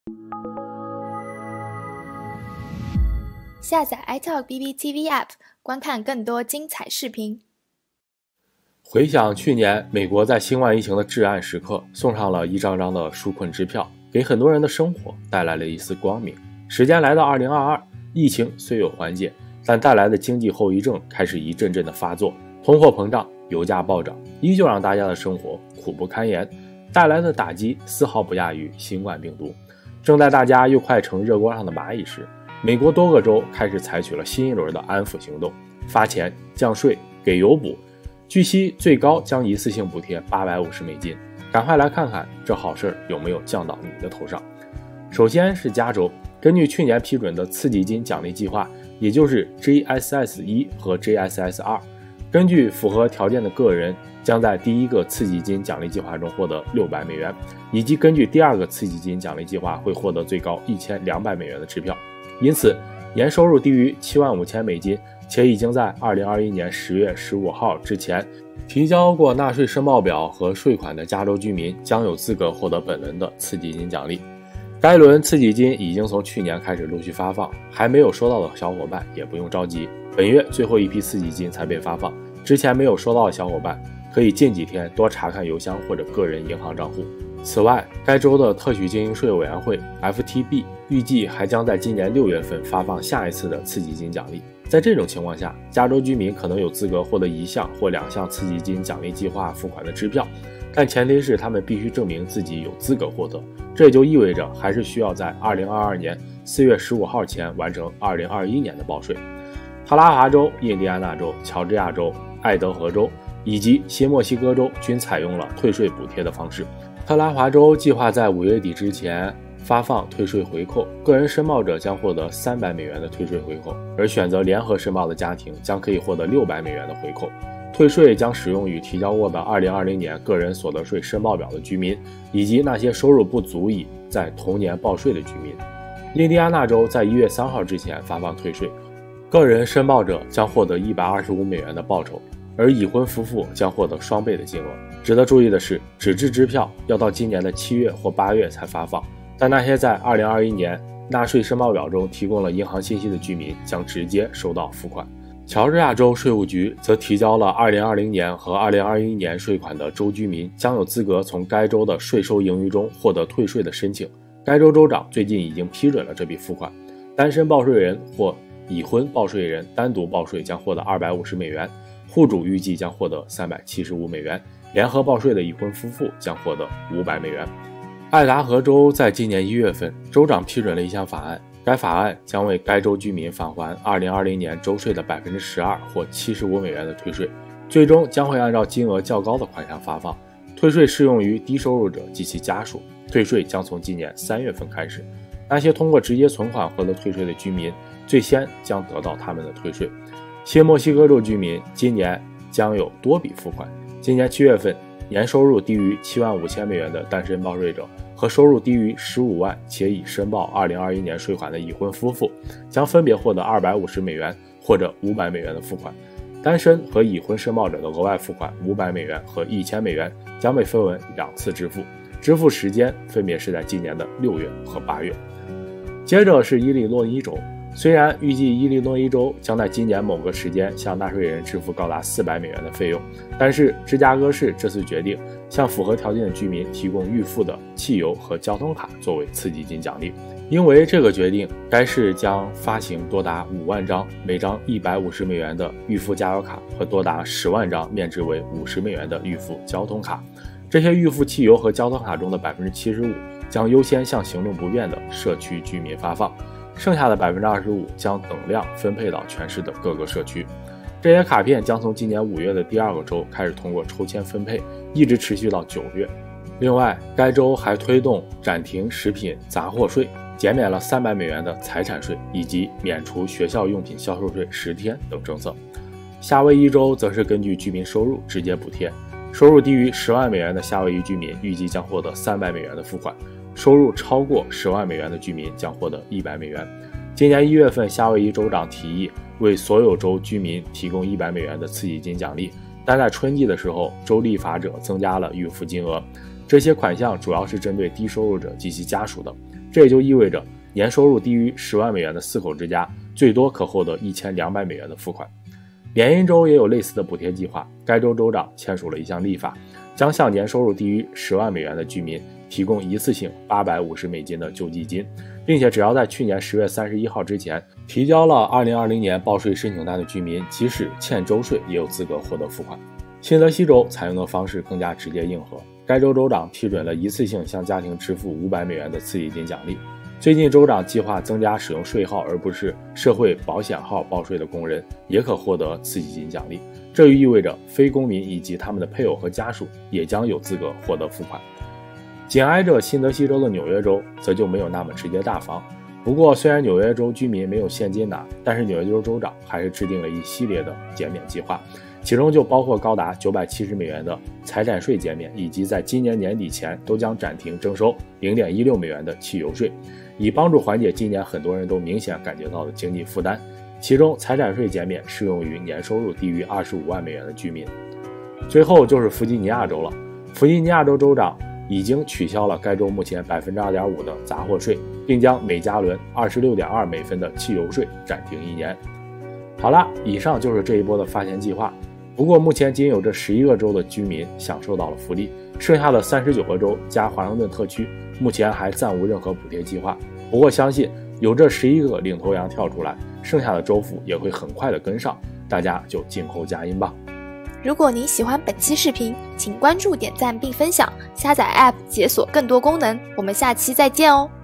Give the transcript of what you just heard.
下载 iTalk BBTV App， 观看更多精彩视频。 回想去年美国在新冠疫情的至暗时刻，送上了一张张的纾困支票，给很多人的生活带来了一丝光明。时间来到2022，疫情虽有缓解，但带来的经济后遗症开始一阵阵的发作，通货膨胀、油价暴涨，依旧让大家的生活苦不堪言，带来的打击丝毫不亚于新冠病毒。正在大家又快成热锅上的蚂蚁时，美国多个州开始采取了新一轮的安抚行动，发钱、降税、给油补，据悉最高将一次性补贴$850，赶快来看看这好事有没有降到你的头上。首先是加州，根据去年批准的刺激金奖励计划，也就是 JSS1 和 JSS2， 根据符合条件的个人将在第一个刺激金奖励计划中获得$600，以及根据第二个刺激金奖励计划会获得最高$1200的支票。因此，年收入低于$75,000，且已经在2021年10月15号之前提交过纳税申报表和税款的加州居民将有资格获得本轮的刺激金奖励。该轮刺激金已经从去年开始陆续发放，还没有收到的小伙伴也不用着急，本月最后一批刺激金才被发放，之前没有收到的小伙伴可以近几天多查看邮箱或者个人银行账户。此外，该州的特许经营税委员会 FTB 预计还将在今年6月份发放下一次的刺激金奖励。在这种情况下，加州居民可能有资格获得1项或2项刺激金奖励计划付款的支票，但前提是他们必须证明自己有资格获得。这也就意味着还是需要在2022年4月15号前完成2021年的报税。特拉华州、印第安纳州、乔治亚州、爱德荷州以及新墨西哥州均采用了退税补贴的方式。特拉华州计划在5月底之前发放退税回扣，个人申报者将获得$300的退税回扣，而选择联合申报的家庭将可以获得$600的回扣。退税将使用于提交过的2020年个人所得税申报表的居民，以及那些收入不足以在同年报税的居民。印第安纳州在1月3号之前发放退税，个人申报者将获得$125的报酬，而已婚夫妇将获得双倍的金额。值得注意的是，纸质支票要到今年的7月或8月才发放，但那些在2021年纳税申报表中提供了银行信息的居民将直接收到付款。乔治亚州税务局则提交了2020年和2021年税款的州居民将有资格从该州的税收盈余中获得退税的申请。该州州长最近已经批准了这笔付款，单身报税人或已婚报税人单独报税将获得$250，户主预计将获得$375，联合报税的已婚夫妇将获得$500。爱达荷州在今年1月份，州长批准了一项法案，该法案将为该州居民返还2020年州税的12%或$75的退税，最终将会按照金额较高的款项发放。退税适用于低收入者及其家属，退税将从今年3月份开始。那些通过直接存款获得退税的居民，最先将得到他们的退税。新墨西哥州居民今年将有多笔付款。今年7月份，年收入低于$75,000的单身报税者和收入低于15万且已申报2021年税款的已婚夫妇将分别获得$250或者$500的付款。单身和已婚申报者的额外付款$500和$1000将被分为2次支付，支付时间分别是在今年的6月和8月。接着是伊利诺伊州，虽然预计伊利诺伊州将在今年某个时间向纳税人支付高达$400的费用，但是芝加哥市这次决定向符合条件的居民提供预付的汽油和交通卡作为刺激金奖励。因为这个决定，该市将发行多达5万张每张$150的预付加油卡和多达10万张面值为$50的预付交通卡。这些预付汽油和交通卡中的75%将优先向行动不便的社区居民发放，剩下的25%将等量分配到全市的各个社区。这些卡片将从今年5月的第2个周开始通过抽签分配，一直持续到9月。另外，该州还推动暂停食品杂货税，减免了$300的财产税，以及免除学校用品销售税10天等政策。夏威夷州则是根据居民收入直接补贴，收入低于$10万的夏威夷居民预计将获得$300的付款，收入超过$10万的居民将获得$100。今年1月份，夏威夷州长提议为所有州居民提供$100的刺激金奖励，但在春季的时候，州立法者增加了预付金额。这些款项主要是针对低收入者及其家属的。 这也就意味着年收入低于10万美元的4口之家最多可获得1200美元的付款。缅因州也有类似的补贴计划，该州州长签署了一项立法，将向年收入低于10万美元的居民提供一次性850美金的救济金，并且只要在去年10月31号之前提交了2020年报税申请单的居民，即使欠州税也有资格获得付款。新泽西州采用的方式更加直接硬核，该州州长批准了一次性向家庭支付500美元的刺激金奖励。最近州长计划增加使用税号而不是社会保险号报税的工人也可获得刺激金奖励，这就意味着非公民以及他们的配偶和家属也将有资格获得付款。紧挨着新泽西州的纽约州则就没有那么直接大方，不过虽然纽约州居民没有现金拿，但是纽约州州长还是制定了一系列的减免计划，其中就包括高达970美元的财产税减免，以及在今年年底前都将暂停征收0.16美元的汽油税，以帮助缓解今年很多人都明显感觉到的经济负担。其中财产税减免适用于年收入低于25万美元的居民。最后就是弗吉尼亚州了，弗吉尼亚州州长已经取消了该州目前 2.5% 的杂货税，并将每加仑 26.2 美分的汽油税暂停1年。好了，以上就是这一波的发钱计划。不过目前仅有这11个州的居民享受到了福利，剩下的39个州加华盛顿特区目前还暂无任何补贴计划。不过相信有这11个领头羊跳出来，剩下的州府也会很快的跟上，大家就静候佳音吧。 如果您喜欢本期视频，请关注、点赞并分享，下载 App 解锁更多功能。我们下期再见哦。